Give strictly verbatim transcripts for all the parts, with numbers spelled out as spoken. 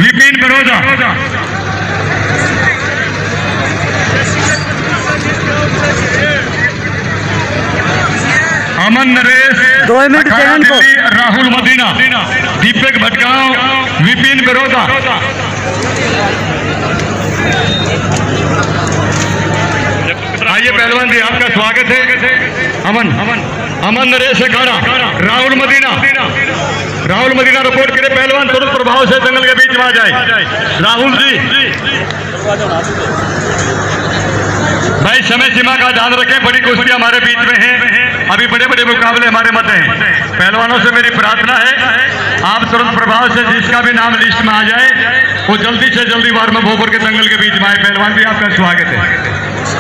विपिन बड़ौदा, अमन नरेश, दो minute channel को, राहुल मदीना, दीपक भटगांव, विपिन बड़ौदा। आइए पहलवान जी, आपका स्वागत है। अमन अमन अमन नरेश अखाड़ा, राहुल मदीना, राहुल मदीना रिपोर्ट करे। पहलवान तुरंत प्रभाव से जंगल के बीच में आ जाए। राहुल जी भाई समय सीमा का ध्यान रखें, बड़ी कुश्ती हमारे बीच में है, अभी बड़े बड़े मुकाबले हमारे मत हैं। पहलवानों से मेरी प्रार्थना है आप तुरंत प्रभाव से जिसका भी नाम लिस्ट में आ जाए वो जल्दी से जल्दी वार में भोपर के दंगल के बीच में आए। पहलवान जी आपका स्वागत है।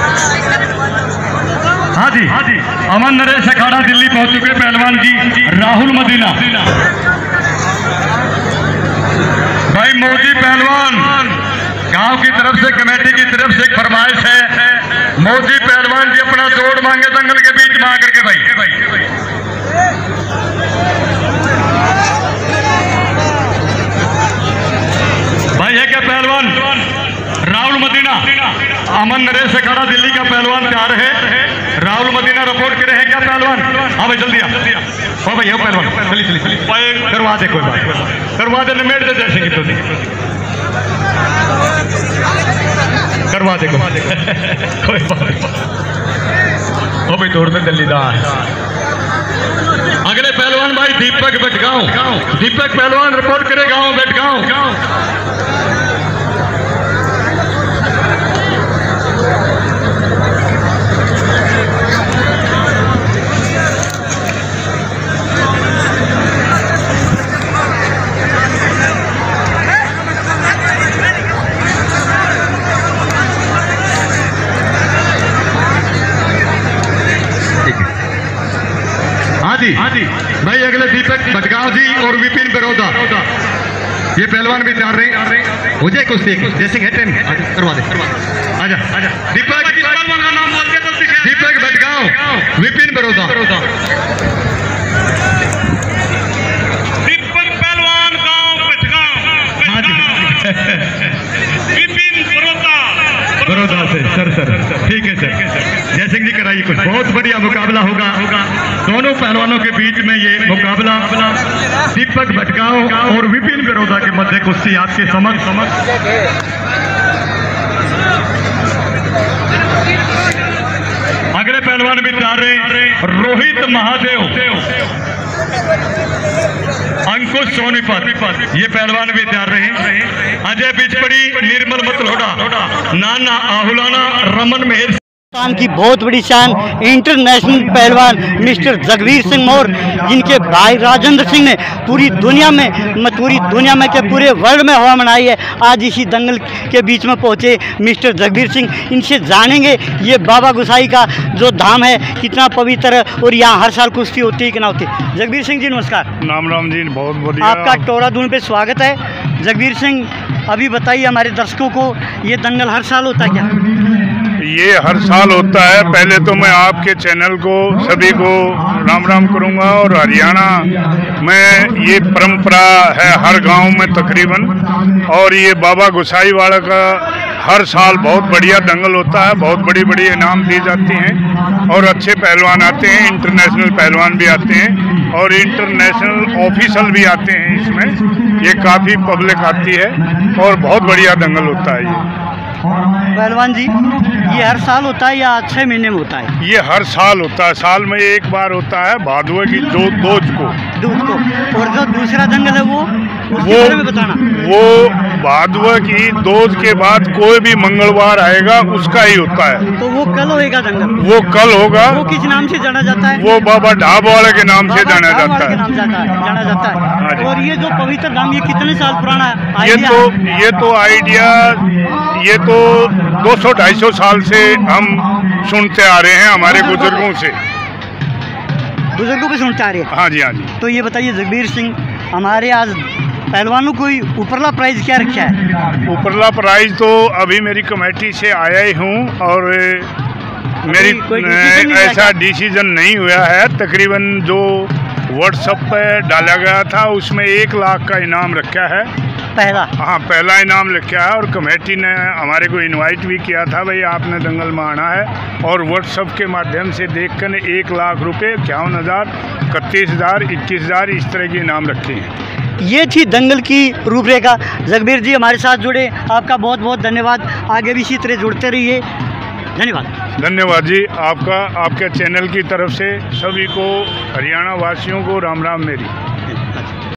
हाँ जी हाँ जी अमन नरेश अखाड़ा दिल्ली पहुंच चुके पहलवान जी। राहुल मदीना भाई, मोदी पहलवान गांव की तरफ से, कमेटी की तरफ से एक फरमाइश है, मोदी पहलवान जी अपना जोड़ मांगे दंगल के बीच में आकर के। भाई भाई है क्या पहलवान? राहुल मदीना, अमन नरेश अखाड़ा दिल्ली का पहलवान तैयार है। राहुल मदीना रिपोर्ट करे हैं क्या पहलवान? हाँ भाई जल्दी आ हो भाई, हो पहलवान, चली चली चली करवा दे, कोई बात करवा दे, निमेट दे जैसे कि तो करवा दे कोई बात हो भाई, तोड़ में दलीदार। अगले पहलवान भाई दीपक भटगांव, दीपक पहलवान रिपोर्ट करे गांव भटगांव। हाँ जी भाई, अगले दीपक भटगांव जी और विपिन बड़ौदा, ये पहलवान भी तैयार रहे। हो जाए कुछ देख जैसे करवा दे, आजा आजा। दीपक पहलवान का नाम बोल के तो दीपक भटगांव, विपिन बड़ौदा। दीपक पहलवान गांव भटगांव, हाँ जी विपिन बड़ौदा, बड़ौदा से। सर सर ठीक है सर, जय सिंह जी कराइए कुछ। बहुत बढ़िया मुकाबला होगा होगा दोनों पहलवानों के बीच में ये मुकाबला। दीपक भटगांव और विपिन बड़ौदा के मध्य कुश्ती आपके समक्ष समक्ष अगले पहलवान भी तैयार रहे। रोहित महादेव, अंकुश सोनीपत, ये पहलवान भी तैयार रहे। अजय बिजपड़ी, निर्मल मतलोड़ा, नाना आहुलाना, रमन मेहर की बहुत बड़ी शान इंटरनेशनल पहलवान मिस्टर जगवीर सिंह मौर, जिनके भाई राजेंद्र सिंह ने पूरी दुनिया में पूरी दुनिया में के पूरे वर्ल्ड में हवा मनाई है। आज इसी दंगल के बीच में पहुंचे मिस्टर जगवीर सिंह। इनसे जानेंगे ये बाबा गुसाई का जो धाम है कितना पवित्र है और यहाँ हर साल कुश्ती होती है कि ना होती। जगवीर सिंह जी नमस्कार। राम राम जी, बहुत बढ़िया, आपका टोराधून पे स्वागत है। जगवीर सिंह अभी बताइए हमारे दर्शकों को, ये दंगल हर साल होता है क्या? ये हर साल होता है। पहले तो मैं आपके चैनल को सभी को राम राम करूंगा, और हरियाणा में ये परंपरा है हर गांव में तकरीबन, और ये बाबा गुसाई वाला का हर साल बहुत बढ़िया दंगल होता है। बहुत बड़ी बड़ी इनाम दी जाती हैं और अच्छे पहलवान आते हैं, इंटरनेशनल पहलवान भी आते हैं और इंटरनेशनल ऑफिशियल भी आते हैं। इसमें ये काफ़ी पब्लिक आती है और बहुत बढ़िया दंगल होता है ये। पहलवान जी ये हर साल होता है या छः महीने में होता है? ये हर साल होता है, साल में एक बार होता है, भादुए की दो दोज को दूध को। और जो दूसरा दंगल है वो उसके बारे में बताना। वो भादुए की दोज के बाद कोई भी मंगलवार आएगा उसका ही होता है। तो वो कल होएगा दंगल? वो कल होगा। वो किस नाम से जाना जाता है? वो बाबा ढाब वाले के नाम से जाना जाता है। नाम जाता है जाना जाता है। और ये जो पवित्र धाम, ये कितने साल पुराना है? ये तो ये तो आइडिया ये तो दो सौ ढाई सौ साल से हम सुनते आ रहे हैं हमारे बुजुर्गों से। बुजुर्गों को सुनते आ रहे हैं? हाँ जी हाँ जी। तो ये बताइए जगवीर सिंह, हमारे आज पहलवानों को ऊपरला प्राइज क्या रखा है? ऊपरला प्राइज तो अभी मेरी कमेटी से आया ही हूँ और मेरी ऐसा डिसीजन नहीं हुआ है। तकरीबन जो व्हाट्सएप पे डाला गया था उसमें एक लाख का इनाम रखा है पहला हाँ, पहला इनाम लिखा है और कमेटी ने हमारे को इनवाइट भी किया था, भाई आपने दंगल में आना है, और व्हाट्सएप के माध्यम से देख कर एक लाख रुपये, इक्यावन हज़ार, इकतीस हज़ार, इक्कीस हज़ार इस तरह के इनाम रखे हैं। ये थी दंगल की रूपरेखा। जगबीर जी हमारे साथ जुड़े, आपका बहुत बहुत धन्यवाद। आगे भी इसी तरह जुड़ते रहिए। धन्यवाद। धन्यवाद जी, आपका, आपके चैनल की तरफ से सभी को, हरियाणा वासियों को राम राम मेरी।